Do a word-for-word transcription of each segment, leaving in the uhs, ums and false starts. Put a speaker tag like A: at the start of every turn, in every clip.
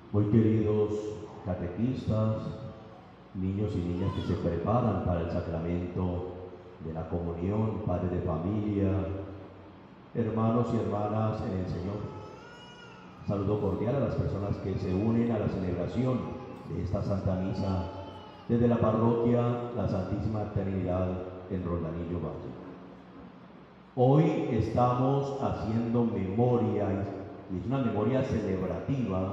A: Muy queridos catequistas, niños y niñas que se preparan para el sacramento de la comunión, padres de familia, hermanos y hermanas en el Señor. Saludo cordial a las personas que se unen a la celebración de esta Santa Misa desde la parroquia La Santísima Trinidad en Roldanillo Valle. Hoy estamos haciendo memoria, y es una memoria celebrativa,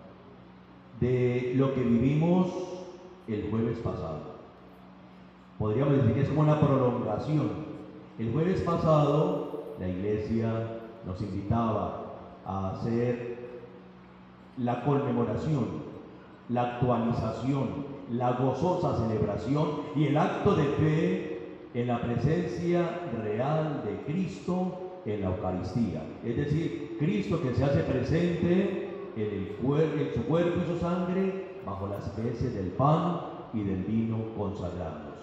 A: de lo que vivimos el jueves pasado. Podríamos decir que es como una prolongación. El jueves pasado la Iglesia nos invitaba a hacer la conmemoración, la actualización, la gozosa celebración y el acto de fe en la presencia real de Cristo en la Eucaristía. Es decir, Cristo que se hace presente en, el cuer en su cuerpo y su sangre bajo las especies del pan y del vino consagrados.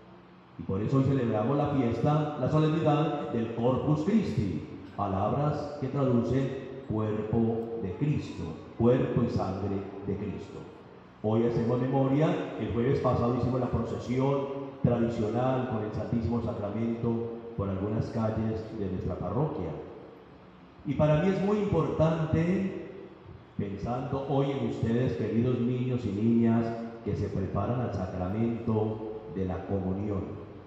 A: Y por eso hoy celebramos la fiesta, la solemnidad del Corpus Christi, palabras que traducen cuerpo de Cristo, cuerpo y sangre de Cristo. Hoy hacemos memoria. El jueves pasado hicimos la procesión tradicional con el Santísimo Sacramento por algunas calles de nuestra parroquia. Y para mí es muy importante, pensando hoy en ustedes, queridos niños y niñas, que se preparan al sacramento de la comunión.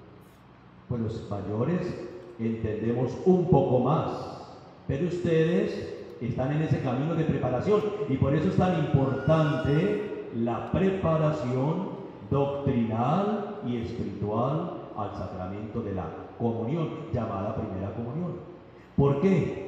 A: Pues los mayores entendemos un poco más, pero ustedes están en ese camino de preparación y por eso es tan importante la preparación doctrinal y espiritual al sacramento de la comunión, llamada primera comunión. ¿Por qué?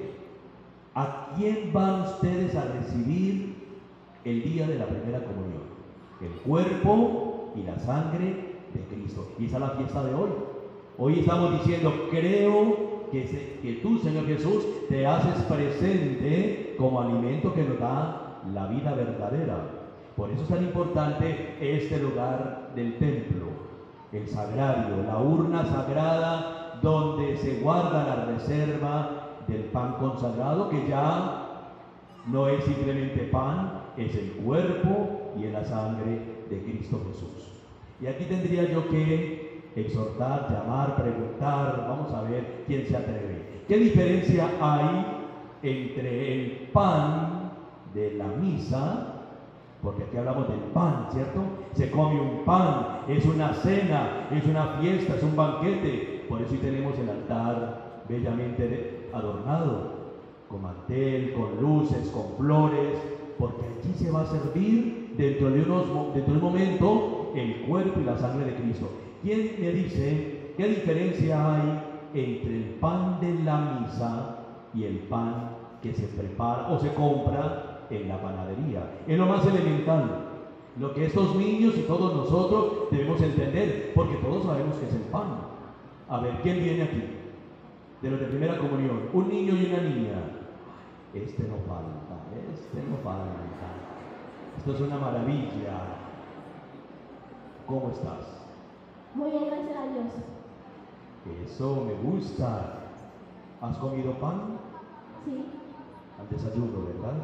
A: ¿A quién van ustedes a recibir el día de la primera comunión? El cuerpo y la sangre de Cristo. Y esa es la fiesta de hoy. Hoy estamos diciendo, creo que, se, que tú, Señor Jesús, te haces presente como alimento que nos da la vida verdadera. Por eso es tan importante este lugar del templo, el sagrario, la urna sagrada donde se guarda la reserva del pan consagrado, que ya no es simplemente pan, es el cuerpo y es la sangre de Cristo Jesús. Y aquí tendría yo que exhortar, llamar, preguntar, vamos a ver quién se atreve. ¿Qué diferencia hay entre el pan de la misa? Porque aquí hablamos del pan, ¿cierto? Se come un pan, es una cena, es una fiesta, es un banquete. Por eso hoy tenemos el altar bellamente adornado, con mantel, con luces, con flores, porque allí se va a servir dentro de, unos, dentro de un momento el cuerpo y la sangre de Cristo. ¿Quién me dice qué diferencia hay entre el pan de la misa y el pan que se prepara o se compra en la panadería? Es lo más elemental, lo que estos niños y todos nosotros debemos entender, porque todos sabemos que es el pan. A ver, ¿quién viene aquí? De los de primera comunión, un niño y una niña. Este no falta, este no falta. Esto es una maravilla. ¿Cómo estás?
B: Muy bien, gracias a Dios.
A: Eso me gusta. ¿Has comido pan?
B: Sí.
A: Al desayuno, ¿verdad?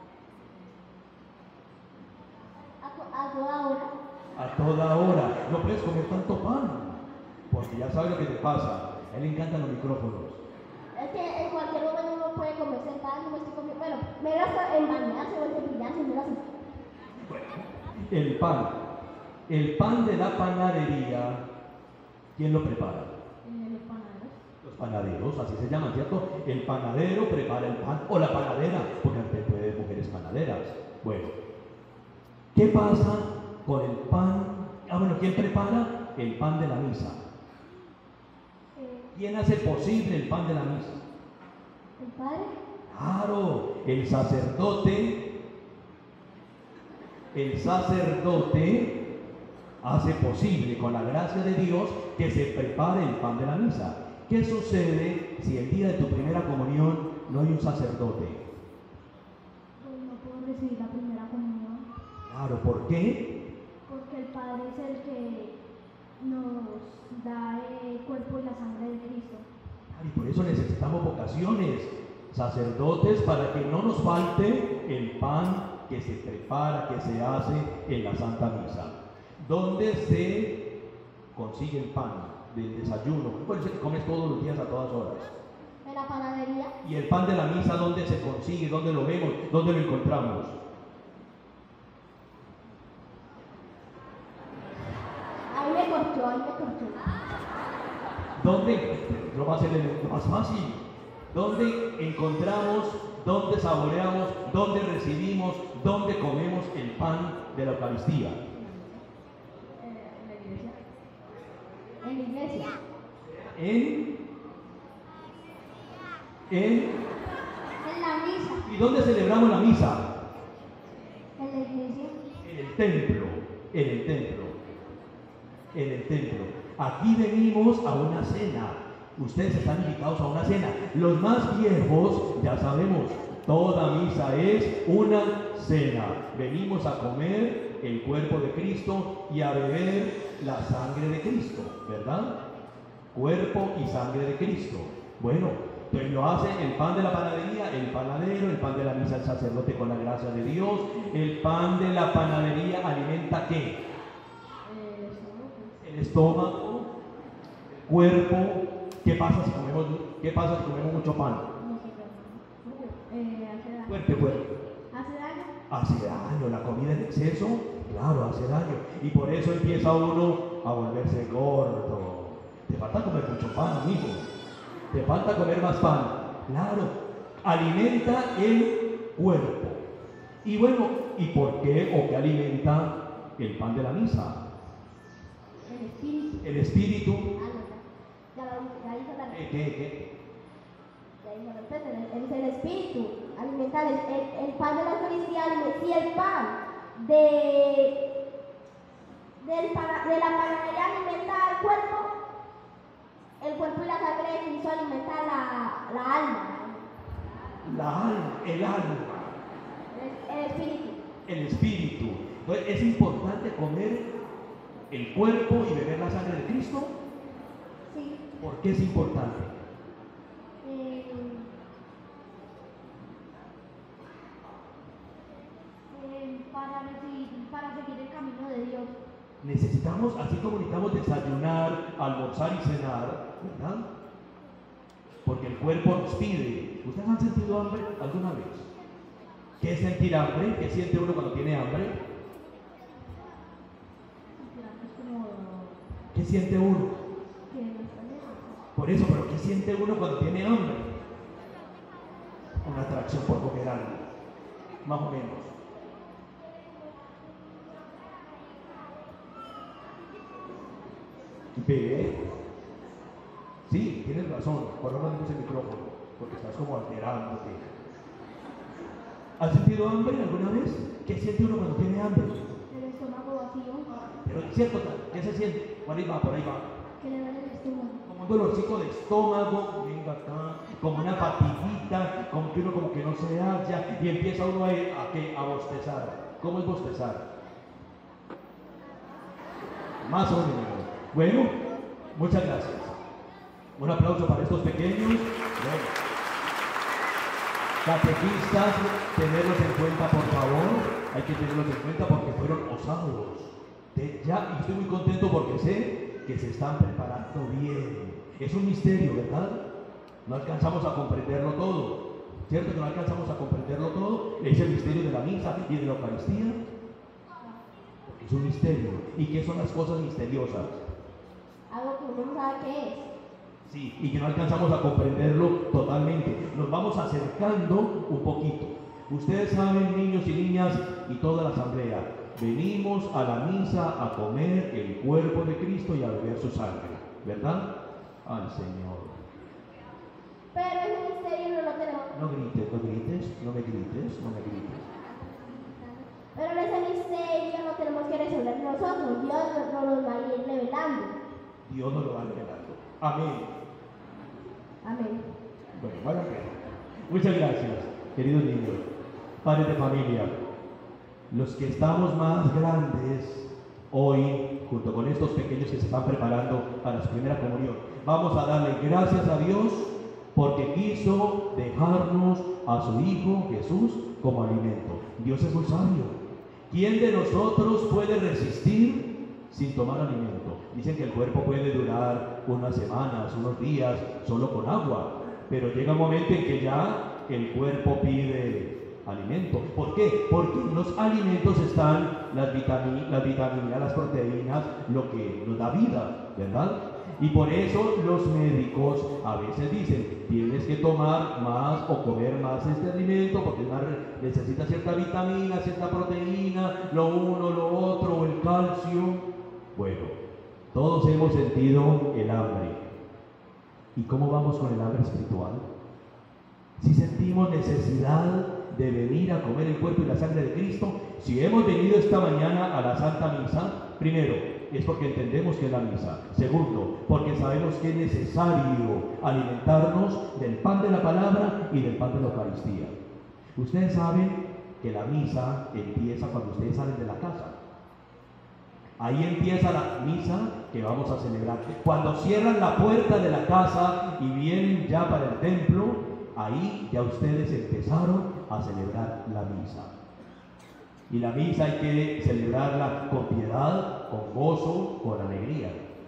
B: A, a toda hora.
A: A toda hora. No puedes comer tanto pan, porque ya sabes lo que te pasa. A él le encantan los micrófonos.
B: Es que en cualquier momento uno puede comerse el pan, no me estoy comiendo. Bueno, me gasta en bañarse o en cepillarse, me gasta.
A: Bueno, el pan. El pan de la panadería, ¿quién lo prepara?
B: Los panaderos.
A: Los panaderos, así se llaman, ¿cierto? El panadero prepara el pan, o la panadera, porque antes puede haber mujeres panaderas. Bueno, ¿qué pasa con el pan? Ah, bueno, ¿quién prepara el pan de la misa? ¿Quién hace posible el pan de la misa?
B: ¿El padre?
A: Claro, el sacerdote. El sacerdote hace posible, con la gracia de Dios, que se prepare el pan de la misa. ¿Qué sucede si el día de tu primera comunión no hay un sacerdote?
B: Pues no puedo recibir la primera comunión.
A: Claro, ¿por qué?
B: Porque el Padre es el que nos da el cuerpo y la sangre de Cristo.
A: Claro, y por eso necesitamos vocaciones, sacerdotes, para que no nos falte el pan que se prepara, que se hace en la Santa Misa. ¿Dónde se consigue el pan del desayuno? Bueno, se come todos los días a todas horas.
B: En la panadería.
A: ¿Y el pan de la misa dónde se consigue? ¿Dónde lo vemos? ¿Dónde lo encontramos?
B: Ahí me cortó, ahí me cortó.
A: ¿Dónde? Lo va a hacer lo más fácil. ¿Dónde encontramos, dónde saboreamos, dónde recibimos, dónde comemos el pan de la Eucaristía?
B: En la iglesia.
A: En, en,
B: En la misa.
A: ¿y dónde celebramos la misa?
B: En la iglesia.
A: En el templo, en el templo, en el templo. Aquí venimos a una cena. Ustedes están invitados a una cena. Los más viejos ya sabemos, toda misa es una cena. Venimos a comer el cuerpo de Cristo y a beber la sangre de Cristo, ¿verdad? Cuerpo y sangre de Cristo. Bueno, pues lo hace el pan de la panadería, el panadero, el pan de la misa, el sacerdote con la gracia de Dios. El pan de la panadería alimenta ¿qué? El estómago, el cuerpo. ¿Qué pasa si comemos, qué pasa si comemos mucho pan?
B: Eh, hace daño.
A: Fuerte, fuerte.
B: Hace daño.
A: Hace daño, la comida en exceso, claro, hace daño. Y por eso empieza uno a volverse gordo. Te falta comer mucho pan, amigo. Te falta comer más pan. Claro, alimenta el cuerpo. Y bueno, ¿y por qué o qué alimenta el pan de la misa?
B: El espíritu.
A: El espíritu.
B: Ah, no, ya lo ya hizo la
A: ¿Qué, qué, qué?
B: ya hizo la respuesta. El, el, el espíritu alimentar, el, el, el pan de la Eucaristía alimenta el pan de, del pana, de la panadería alimenta al cuerpo, el cuerpo y la sangre de Cristo alimenta la, la alma.
A: La alma, el alma.
B: El, el espíritu.
A: El espíritu. Entonces, es importante comer el cuerpo y beber la sangre de Cristo.
B: Sí.
A: ¿Por qué es importante?
B: Eh, eh, para, recibir, para seguir el camino de Dios.
A: Necesitamos, así como necesitamos desayunar, almorzar y cenar, ¿verdad? Porque el cuerpo nos pide. ¿Ustedes han sentido hambre alguna vez? ¿Qué es sentir hambre? ¿Qué siente uno cuando tiene hambre? ¿Qué siente uno? Por eso, pero ¿qué siente uno cuando tiene hambre? Una atracción por comer algo, más o menos. Ve, sí, tienes razón, por ahora no tenemos el micrófono, porque estás como alterándote. ¿Has sentido hambre alguna vez? ¿Qué siente uno cuando tiene hambre?
B: El estómago vacío.
A: Pero es cierto, ¿qué se siente? Por ahí va, por ahí va.
B: Que le duele el estómago.
A: Como un dolorcito de estómago, venga acá, como una fatiguita, como que uno como que no se halla, y empieza uno a, a, a, a bostezar. ¿Cómo es bostezar? Más o menos. Bueno, muchas gracias. Un aplauso para estos pequeños. Bueno. Catequistas, tenerlos en cuenta, por favor. Hay que tenerlos en cuenta porque fueron osados. De, ya, y estoy muy contento porque sé que se están preparando bien. Es un misterio, ¿verdad? No alcanzamos a comprenderlo todo. ¿Cierto que no alcanzamos a comprenderlo todo? Es el misterio de la misa y de la Eucaristía. Porque es un misterio. ¿Y qué son las cosas misteriosas?
B: Algo que uno no sabe qué es.
A: Sí, y que no alcanzamos a comprenderlo totalmente. Nos vamos acercando un poquito. Ustedes saben, niños y niñas, y toda la asamblea, venimos a la misa a comer el cuerpo de Cristo y a beber su sangre, ¿verdad? Al Señor.
B: Pero ese misterio no lo tenemos.
A: No grites, no grites, no me grites, no me grites.
B: Pero ese misterio no tenemos que resolver nosotros. Dios nos lo va a ir revelando.
A: Dios nos lo va revelando. Amén.
B: Amén.
A: Bueno, bueno, muchas gracias, queridos niños, padres de familia. Los que estamos más grandes hoy, junto con estos pequeños que se están preparando para su primera comunión, vamos a darle gracias a Dios porque quiso dejarnos a su Hijo Jesús como alimento. Dios es muy sabio. ¿Quién de nosotros puede resistir sin tomar alimento? Dicen que el cuerpo puede durar unas semanas, unos días, solo con agua, pero llega un momento en que ya el cuerpo pide alimento. ¿Por qué? Porque en los alimentos están las vitaminas, las vitaminas, las proteínas, lo que nos da vida, ¿verdad? Y por eso los médicos a veces dicen, tienes que tomar más o comer más este alimento porque necesita cierta vitamina, cierta proteína, lo uno, lo otro, el calcio. Bueno, todos hemos sentido el hambre. ¿Y cómo vamos con el hambre espiritual? Si sentimos necesidad de venir a comer el cuerpo y la sangre de Cristo, si hemos venido esta mañana a la Santa Misa, primero, es porque entendemos que es la misa. Segundo, porque sabemos que es necesario alimentarnos del pan de la palabra y del pan de la Eucaristía. Ustedes saben que la misa empieza cuando ustedes salen de la casa. Ahí empieza la misa que vamos a celebrar. Cuando cierran la puerta de la casa y vienen ya para el templo, ahí ya ustedes empezaron a celebrar la misa. Y la misa hay que celebrarla con piedad, con gozo, con alegría.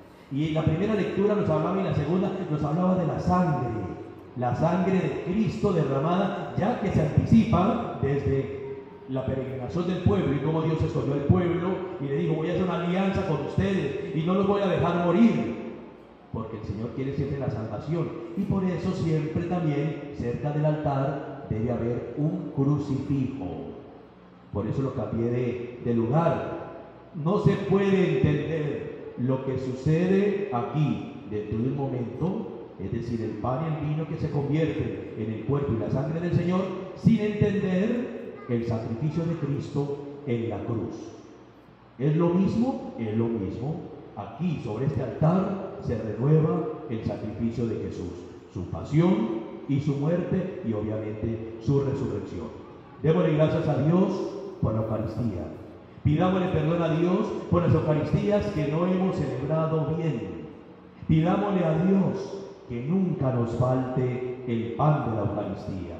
A: Y en la primera lectura nos hablaba y la segunda nos hablaba de la sangre, la sangre de Cristo derramada, ya que se anticipa desde la peregrinación del pueblo y cómo Dios escogió al pueblo y le dijo, voy a hacer una alianza con ustedes y no los voy a dejar morir, porque el Señor quiere siempre la salvación. Y por eso siempre también cerca del altar debe haber un crucifijo. Por eso lo cambié de, de lugar. No se puede entender lo que sucede aquí dentro de un momento, es decir, el pan y el vino que se convierten en el cuerpo y la sangre del Señor, sin entender el sacrificio de Cristo en la cruz. ¿Es lo mismo? Es lo mismo. Aquí, sobre este altar, se renueva el sacrificio de Jesús, su pasión y su muerte y obviamente su resurrección. Démosle gracias a Dios por la Eucaristía. Pidámosle perdón a Dios por las Eucaristías que no hemos celebrado bien. Pidámosle a Dios que nunca nos falte el pan de la Eucaristía,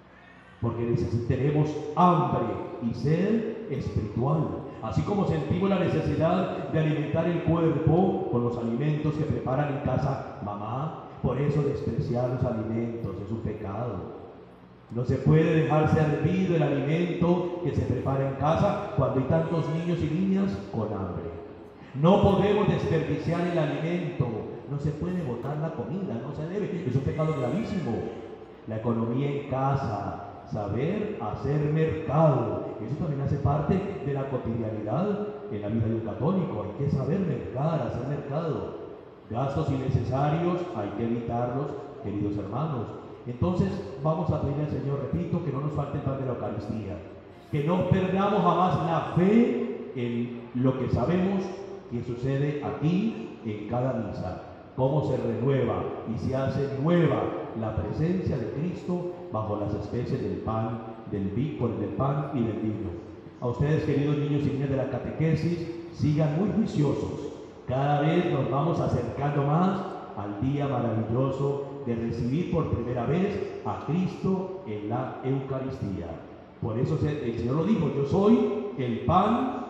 A: porque tenemos hambre y sed espiritual. Así como sentimos la necesidad de alimentar el cuerpo con los alimentos que preparan en casa mamá, por eso despreciar los alimentos es un pecado. No se puede dejar servido el alimento que se prepara en casa cuando hay tantos niños y niñas con hambre. No podemos desperdiciar el alimento, no se puede botar la comida, no se debe, es un pecado gravísimo. La economía en casa, saber hacer mercado, eso también hace parte de la cotidianidad en la vida de un católico. Hay que saber mercar, hacer mercado. Gastos innecesarios hay que evitarlos, queridos hermanos. Entonces vamos a pedirle al Señor, repito, que no nos falte el pan de la Eucaristía, que no perdamos jamás la fe en lo que sabemos que sucede aquí en cada misa, cómo se renueva y se hace nueva la presencia de Cristo bajo las especies del pan, del vino, del pan y del vino. A ustedes, queridos niños y niñas de la catequesis, sigan muy juiciosos. Cada vez nos vamos acercando más al día maravilloso de recibir por primera vez a Cristo en la Eucaristía. Por eso el Señor lo dijo, yo soy el pan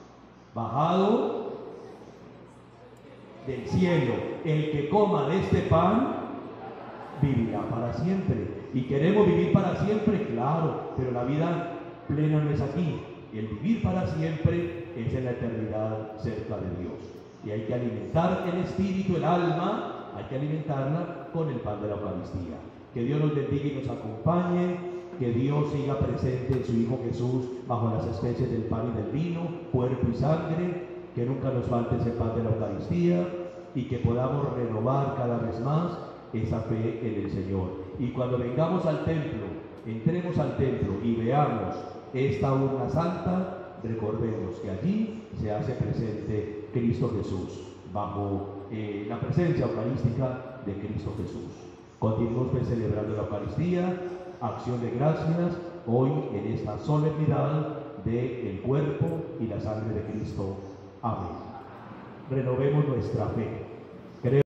A: bajado del cielo. El que coma de este pan vivirá para siempre. Y queremos vivir para siempre, claro, pero la vida plena no es aquí. El vivir para siempre es en la eternidad cerca de Dios. Y hay que alimentar el espíritu, el alma, hay que alimentarla con el pan de la Eucaristía. Que Dios nos bendiga y nos acompañe, que Dios siga presente en su Hijo Jesús bajo las especies del pan y del vino, cuerpo y sangre, que nunca nos falte ese pan de la Eucaristía y que podamos renovar cada vez más esa fe en el Señor. Y cuando vengamos al templo, entremos al templo y veamos esta urna santa, recordemos que allí se hace presente Cristo Jesús, bajo eh, la presencia eucarística de Cristo Jesús. Continuamos pues celebrando la Eucaristía, acción de gracias, hoy en esta solemnidad del cuerpo y la sangre de Cristo. Amén. Renovemos nuestra fe.